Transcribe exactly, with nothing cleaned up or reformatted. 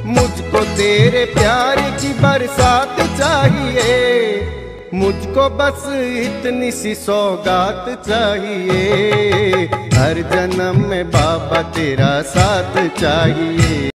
मुझको तेरे प्यार की बरसात चाहिए, मुझको बस इतनी सी सौगात चाहिए। हर जन्म में बाबा तेरा साथ चाहिए।